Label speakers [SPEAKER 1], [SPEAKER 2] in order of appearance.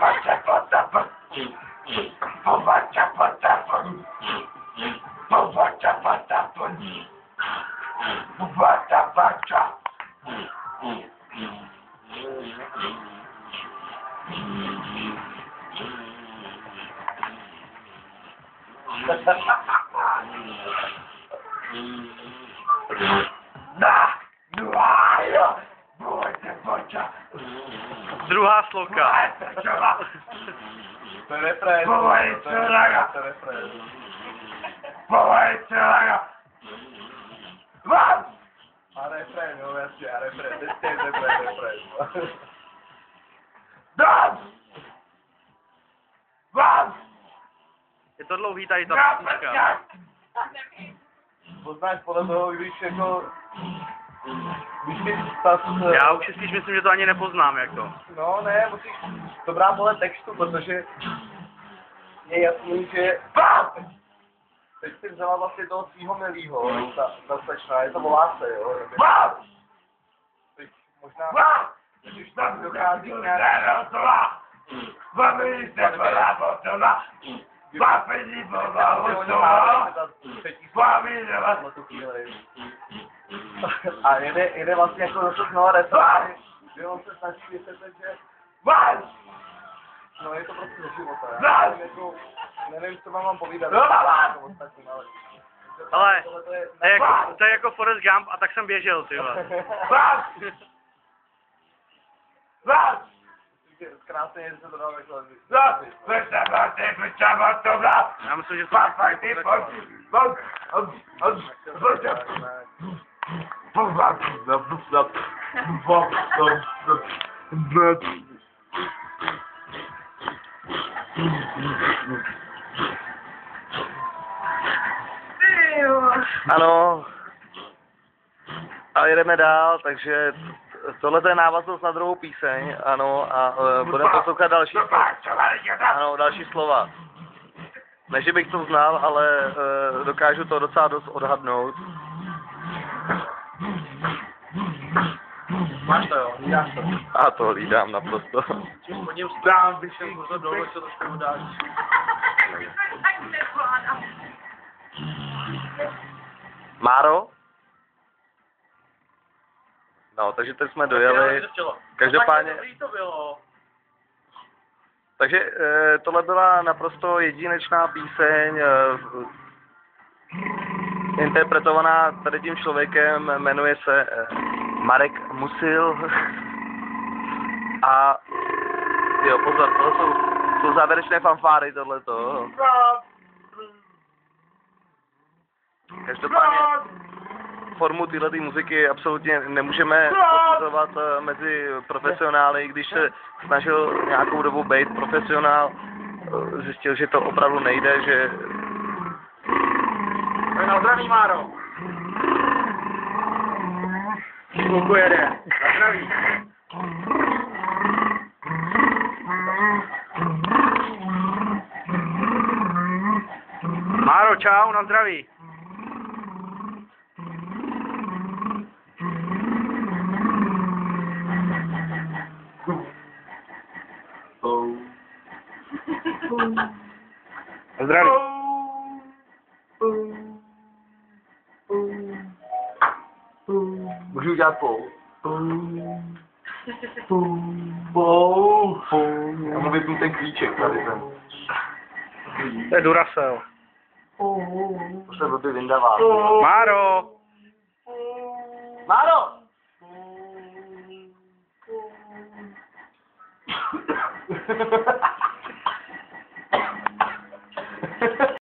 [SPEAKER 1] Druhá sloka.
[SPEAKER 2] To je refrén. A refrén, jo, jasně, a refrén. Teď je refrén.
[SPEAKER 1] Je to dlouhý tady ta písnička.
[SPEAKER 2] Poznáš podle toho, když jako... Když mi ta...
[SPEAKER 1] Já už si spíš myslím, že to ani nepoznám, jak to.
[SPEAKER 2] No ne, musíš to brát podle textu, protože je jasný, že teď si vzala vlastně toho svýho milýho, ta slečna, je to voláce, jo? Teď možná, když tam dochází k nějaké... A jede vlastně jako do toho refrénu, že on se snaží vysvětlit, že... No je to prostě ze života, já nevím, co mám povídat.
[SPEAKER 1] Ale to je jako Forrest Gump a tak jsem běžel, ty vole.
[SPEAKER 2] Krásně se to dalo takhle.
[SPEAKER 1] Já myslím, že to
[SPEAKER 2] Ano. A jedeme dál, takže tohle je návaznost na druhou píseň, ano, a budeme poslouchat další slova. Ne, že bych to znal, ale dokážu to docela dost odhadnout.
[SPEAKER 1] máš to, jo, hlídáš to.
[SPEAKER 2] A to hlídám naprosto.
[SPEAKER 1] Po něm stám, bych šel možná dlouho, co to spolu dáš.
[SPEAKER 2] Máro? No, takže teď jsme dojeli. Každopádně... Takže tohle byla naprosto jedinečná píseň, interpretovaná tady tím člověkem, jmenuje se Marek Musil. A jo, pozor, tohle jsou závěrečné fanfáry, tohleto. Každopádně formu této muziky absolutně nemůžeme posuzovat mezi profesionály, když se snažil nějakou dobu být profesionál, zjistil, že to opravdu nejde, že...
[SPEAKER 1] Na zdraví, Máro. Kluku jede. Na zdraví. Máro, čau, na zdraví. Na zdraví.
[SPEAKER 2] Můžu udělat pou. Já mu vypnu ten klíček tady ten.
[SPEAKER 1] To je Duracell.
[SPEAKER 2] To se blbě vyndává.
[SPEAKER 1] Máro!
[SPEAKER 2] Máro!